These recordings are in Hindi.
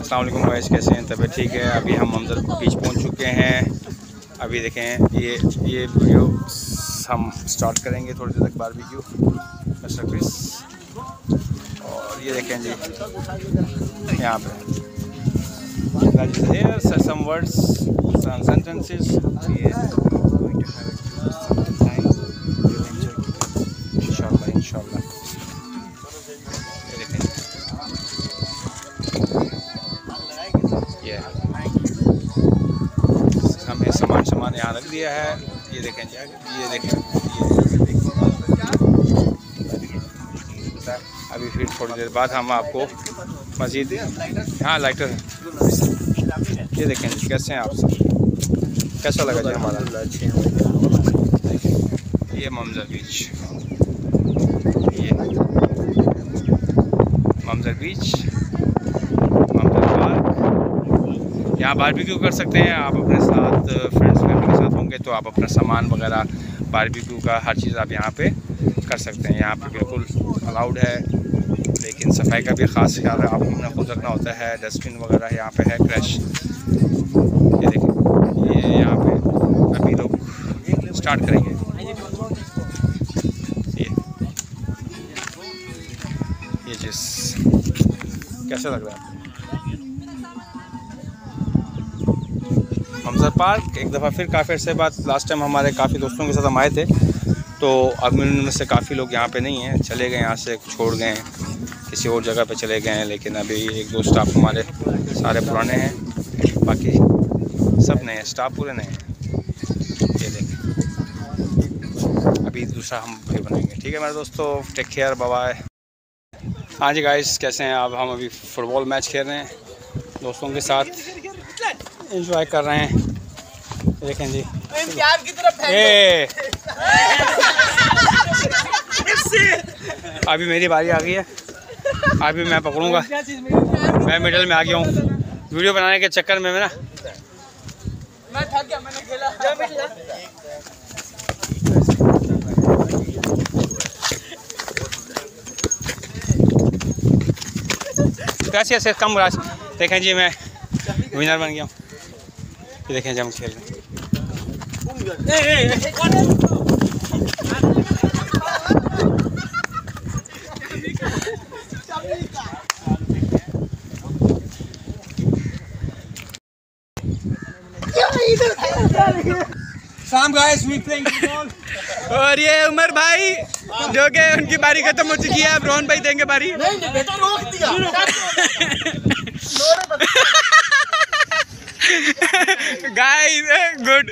अस्सलाम वालेकुम गाइस, कैसे हैं? तबीयत ठीक है? अभी हम मंजर बीच पहुंच चुके हैं। अभी देखें ये वीडियो हम स्टार्ट करेंगे थोड़ी देर तक बारबेक्यू मिस्टर क्रिस। और ये देखें जी यहाँ पे some words, some sentences. इंशाल्लाह। ये हमने सामान यहाँ रख दिया है। ये देखें जी, ये देखें अभी फिर थोड़ी देर बाद हम आपको मज़ीद हाँ लाइटर है। ये देखें जी, कैसे हैं आप सब? कैसा लगा जी हमारा? ये मंजर बीच, ये मंजर बीच, मंजर पार्क। यहाँ बारबेक्यू कर सकते हैं आप अपने साथ, फ्रेंड्स फैमिली के साथ होंगे तो आप अपना सामान वगैरह बारबेक्यू का हर चीज़ आप यहाँ पे कर सकते हैं। यहाँ पे बिल्कुल अलाउड है, लेकिन सफाई का भी ख़ास ख्याल है आपको खुद रखना होता है। डस्टबिन वगैरह यहाँ पे है, क्रैश। ये देखिए, ये यहाँ पे अभी लोग स्टार्ट करेंगे। ये चीज़ कैसा लग रहा है? मंजर पार्क एक दफ़ा फिर काफ़ी अर्से बाद, लास्ट टाइम हमारे काफ़ी दोस्तों के साथ हम आए थे, तो अब उनमें से काफ़ी लोग यहाँ पे नहीं हैं, चले गए यहाँ से, छोड़ गए हैं, किसी और जगह पे चले गए हैं। लेकिन अभी एक दो स्टाफ हमारे सारे पुराने हैं, बाकी सब नए हैं, स्टाफ पूरे नए हैं। ये देखें, अभी दूसरा हम फिर बनाएंगे। ठीक है मेरे दोस्तों, टेक केयर, बाय बाय। हाँ जी गाइस, कैसे हैं आप? हम अभी फुटबॉल मैच खेल रहे हैं, दोस्तों के साथ एंजॉय कर रहे हैं। देखें जी, की तरफ अभी मेरी बारी आ गई है, अभी मैं पकड़ूंगा। मैं मिडल में आ गया हूँ, वीडियो बनाने के चक्कर में ना मैं थक गया, मैंने खेला। कैसे ऐसे कम राज। देखें जी, मैं विनर बन गया हूँ। ये देखें जी, हम खेल रहे हैं। और ये उमर भाई जो कि उनकी बारी खत्म हो चुकी है, अब रोहन भाई देंगे बारी। नहीं बेटा, रोक दिया। Guys good.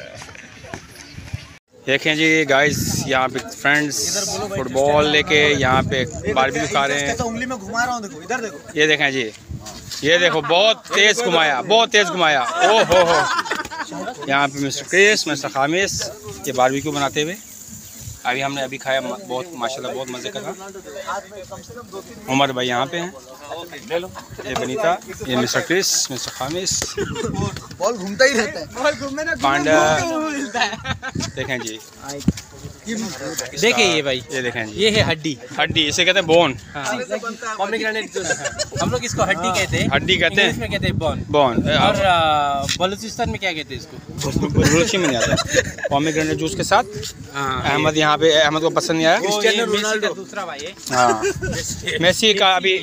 देखें जी गाइस, यहाँ पे फ्रेंड्स फुटबॉल लेके यहाँ पे बारबेक्यू खा रहे हैं। उंगली में घुमा रहा हूँ, देखो इधर देखो। ये देखें जी, ये देखो, बहुत तेज घुमाया, बहुत तेज घुमाया। ओ हो यहाँ पे मिस्टर क्रिस, मिस्टर खामिस ये बारबेक्यू बनाते हुए। अभी खाया, बहुत माशाल्लाह बहुत मज़े का था। उमर भाई यहाँ पे हैं, ले लो। ये बनीता, ये mister Chris, mister Khamis. Ball घूमता ही रहता है, पांडा। देखें जी, देखिए ये भाई, ये देखें जी, ये है हड्डी, इसे कहते हैं बोन। पोमेग्रेनेट हम लोग इसको हड्डी कहते हैं, इंग्लिश में कहते हैं बोन। और बलूचिस्तान में क्या कहते हैं इसको? बलूची में नहीं आता। पोमेग्रेनेट जूस के साथ अहमद यहाँ पे, अहमद को पसंद नहीं आया। क्रिस्टियानो रोनाल्डो दूसरा भाई है, हाँ मेसी का। अभी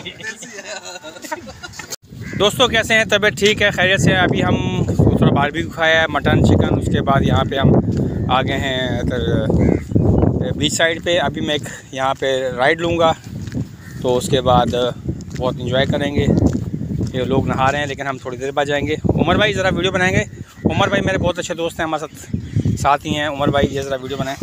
दोस्तों कैसे हैं? तबीयत ठीक है, खैरियत से? अभी हम थोड़ा बारबेक्यू खाया है, मटन चिकन। उसके बाद यहाँ पे हम आ गए हैं इधर बीच साइड पे। अभी मैं एक यहाँ पे राइड लूँगा, तो उसके बाद बहुत इंजॉय करेंगे। ये लोग नहा रहे हैं, लेकिन हम थोड़ी देर बाद जाएंगे। उमर भाई ज़रा वीडियो बनाएंगे। उमर भाई मेरे बहुत अच्छे दोस्त हैं, हमारे साथ ही हैं। उमर भाई ये ज़रा वीडियो बनाएं।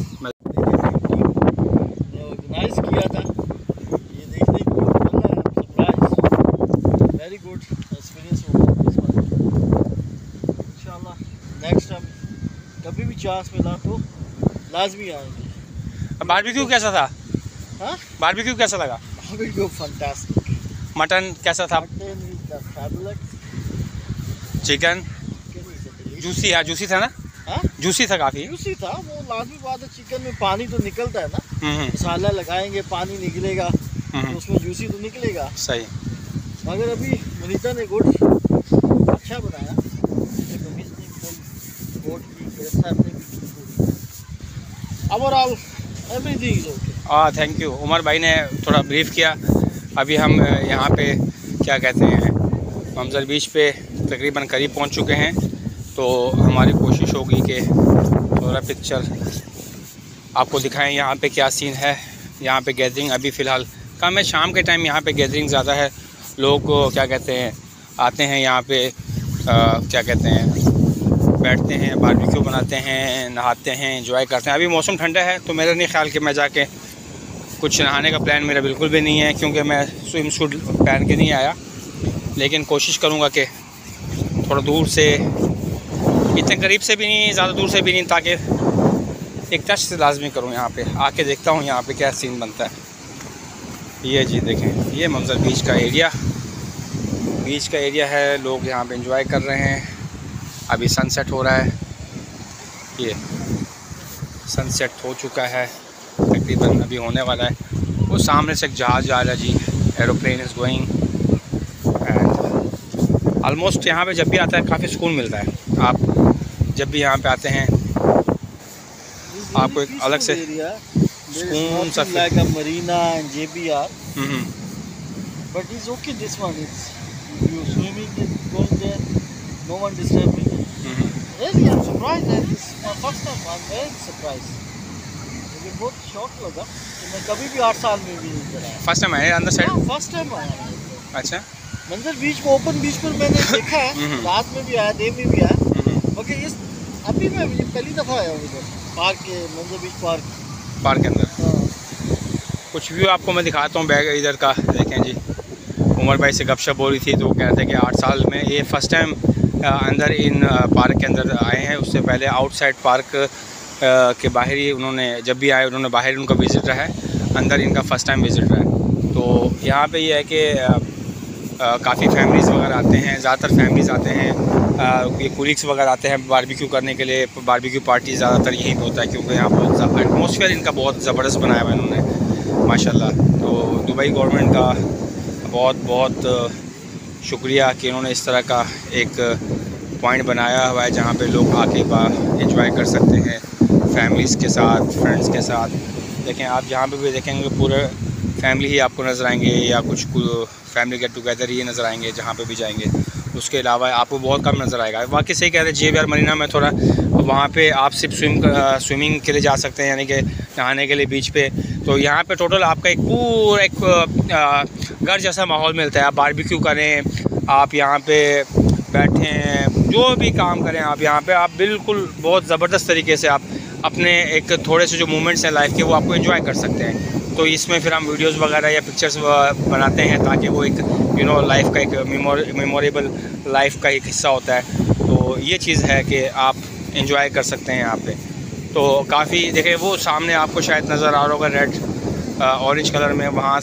नाइस किया था, ये देखने को सरप्राइज, वेरी गुड एक्सपीरियंस होगा इंशाल्लाह। नेक्स्ट टाइम कभी भी चांस मिला तो लाजमी आएंगे। बारबेक्यू कैसा था? हाँ, बारबेक्यू कैसा लगा? Barbecue fantastic. मटन कैसा था? चिकन जूसी, हाँ जूसी था ना? हाँ जूसी था, काफ़ी जूसी था। वो लाजमी बात है, चिकन में पानी तो निकलता है ना, मसाला लगाएंगे पानी निकलेगा, तो उसमें जूसी तो निकलेगा। सही। मगर अभी मनीता ने गुड अच्छा बनाया, overall everything is okay. Thank you. Umar भाई ने थोड़ा ब्रीफ किया। अभी हम यहाँ पे क्या कहते हैं मंजर बीच पे तकरीबन करीब पहुँच चुके हैं, तो हमारी कोशिश होगी कि थोड़ा पिक्चर आपको दिखाएं यहाँ पे क्या सीन है। यहाँ पे गैदरिंग अभी फ़िलहाल कम है, शाम के टाइम यहाँ पे गैदरिंग ज़्यादा है। लोग क्या कहते हैं आते हैं यहाँ पे क्या कहते हैं बैठते हैं, बारबेक्यू बनाते हैं, नहाते हैं, एंजॉय करते हैं। अभी मौसम ठंडा है तो मेरा नहीं ख्याल कि मैं जाके कुछ नहाने का प्लान मेरा बिल्कुल भी नहीं है, क्योंकि मैं स्विम सूट पहन के नहीं आया। लेकिन कोशिश करूँगा कि थोड़ा दूर से, इतने करीब से भी नहीं, ज़्यादा दूर से भी नहीं, ताकि एक टच से लाजमी करूँ। यहाँ पे आके देखता हूँ यहाँ पे क्या सीन बनता है। ये जी देखें, ये मंजर बीच का एरिया है। लोग यहाँ पे एंजॉय कर रहे हैं। अभी सनसेट हो रहा है, ये सनसेट हो चुका है तकरीबन, अभी होने वाला है। वो सामने से एक जहाज़ जा रहा है जी, aeroplane is going and almost यहाँ पे जब भी आता है काफ़ी सुकून मिलता है। आप जब भी यहाँ पे आते हैं आपको एक अलग से सुकून सा Marina and JBR, but it's okay this one. It's you swimming and going there, no one disturbing you. Really, I'm surprised that this is my first time. I'm very surprised. मुझे बहुत शौक लगा कि मैं कभी भी 8 साल में भी नहीं चला। फर्स्ट टाइम आया अंदर साइड? फर्स्ट टाइम आया। अच्छा, मंजर बीच को ओपन बीच पर मैंने देखा है, रात में भी आया, डे में भी आया, मगर इस अभी मैं पहली दफ़ा आया हूँ इधर पार्क के, मंजर बीच पार्क के अंदर। कुछ व्यू आपको मैं दिखाता हूँ बैग इधर का। देखें जी, उमर भाई से गपशप हो रही थी तो वो कहते हैं कि 8 साल में ये फ़र्स्ट टाइम अंदर इन पार्क के अंदर आए हैं। उससे पहले आउटसाइड पार्क के बाहर ही उन्होंने जब भी आए उन्होंने बाहर उनका विज़िट रहा है, अंदर इनका फ़र्स्ट टाइम विज़िट रहा है। तो यहाँ पे ये है कि काफ़ी फैमिलीज़ वगैरह आते हैं, ज़्यादातर फैमिलीज़ आते हैं, ये कुलीग्स वगैरह आते हैं बारबेक्यू करने के लिए। बारबेक्यू पार्टी ज़्यादातर यहीं पे होता है, क्योंकि यहाँ बहुत एटमॉस्फेयर इनका बहुत ज़बरदस्त बनाया हुआ है इन्होंने माशाल्लाह। तो दुबई गवर्नमेंट का बहुत बहुत शुक्रिया कि इन्होंने इस तरह का एक पॉइंट बनाया हुआ है जहाँ पे लोग आके एंजॉय कर सकते हैं फैमिलीज़ के साथ, फ्रेंड्स के साथ। देखें आप जहाँ पे भी देखेंगे पूरे फैमिली ही आपको नज़र आएंगे, या कुछ फैमिली गेट टुगेदर ही नज़र आएंगे जहाँ पे भी जाएंगे। उसके अलावा आपको बहुत कम नज़र आएगा। बाकी सही कह रहे हैं, JBR मरीना में थोड़ा वहाँ पे आप सिर्फ स्विमिंग के लिए जा सकते हैं, यानी कि नहाने के लिए बीच पे। तो यहाँ पे टोटल आपका एक पूरा एक घर जैसा माहौल मिलता है। आप बारबेक्यू करें, आप यहाँ पे बैठें, जो भी काम करें आप यहाँ पे, आप बिल्कुल बहुत ज़बरदस्त तरीके से आप अपने एक थोड़े से जो मोमेंट्स हैं लाइफ के वो आपको एंजॉय कर सकते हैं। तो इसमें फिर हम वीडियोस वगैरह या पिक्चर्स बनाते हैं ताकि वो एक लाइफ का एक मेमोरेबल लाइफ का एक हिस्सा होता है। तो ये चीज़ है कि आप एंजॉय कर सकते हैं यहाँ पे। तो काफ़ी देखें वो सामने आपको शायद नज़र आ रहा होगा रेड ऑरेंज कलर में, वहाँ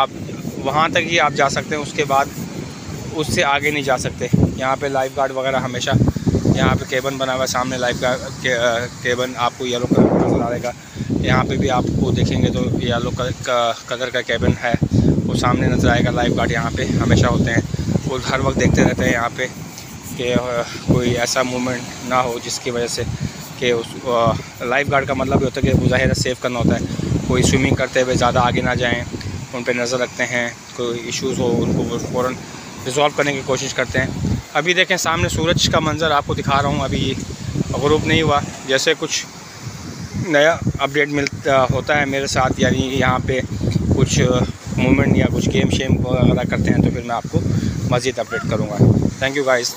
तक ही आप जा सकते हैं। उसके बाद उससे आगे नहीं जा सकते। यहाँ पे लाइफ गार्ड वगैरह हमेशा, यहाँ पे केबन बना हुआ है सामने, लाइफ गार्ड केबन आपको येलो कलर का नज़र आएगा। यहाँ पे भी आपको देखेंगे तो येलो कलर का केबन है, वो सामने नज़र आएगा। लाइफ गार्ड यहाँ पे हमेशा होते हैं, वो हर वक्त देखते रहते हैं यहाँ पे कि कोई ऐसा मूवमेंट ना हो जिसकी वजह से कि उस लाइफ गार्ड का मतलब ये होता है कि मुजाहिर सेव करना होता है। कोई स्विमिंग करते हुए ज़्यादा आगे ना जाएँ, उन पर नज़र रखते हैं, कोई इश्यूज़ हो उनको फ़ौरन रिज़ॉल्व करने की कोशिश करते हैं। अभी देखें सामने सूरज का मंज़र आपको दिखा रहा हूँ, अभी ग़ुरूब नहीं हुआ। जैसे कुछ नया अपडेट होता है मेरे साथ, यानी यहाँ पे कुछ मूवमेंट या कुछ गेम शेम वगैरह करते हैं तो फिर मैं आपको मज़ीद अपडेट करूँगा। Thank you guys,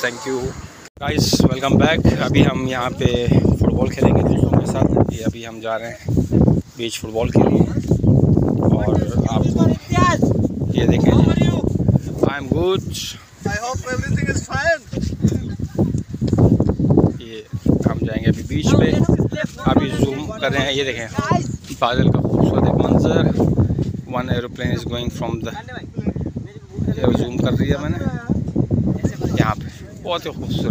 welcome back. अभी हम यहाँ पे फ़ुटबॉल खेलेंगे दोस्तों के साथ। ये अभी हम जा रहे हैं बीच फुटबॉल के लिए, और आपको ये देखें, I am good, I hope everything is fine. ये हम जाएंगे अभी बीच पे, अभी जूम कर रहे हैं। ये देखें बादल का खूबसूरत एक मंजर, one aeroplane is going from the, zoom कर दिया मैंने यहाँ पे। बहुत ही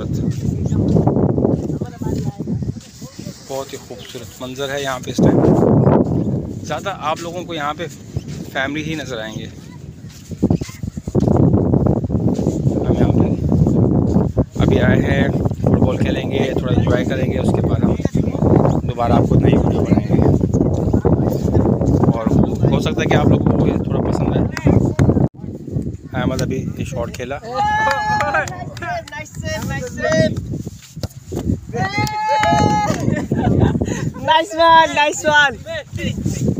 खूबसूरत मंजर है यहाँ पे इस टाइम। ज़्यादा आप लोगों को यहाँ पे फैमिली ही नज़र आएंगे। अभी आए हैं, फुटबॉल खेलेंगे, थोड़ा एंजॉय करेंगे, उसके बाद हम दोबारा आपको नई वीडियो बनाएंगे और हो सकता है कि आप लोगों को ये थोड़ा पसंद आए। अहमद अभी ये शॉट खेला। Nice one.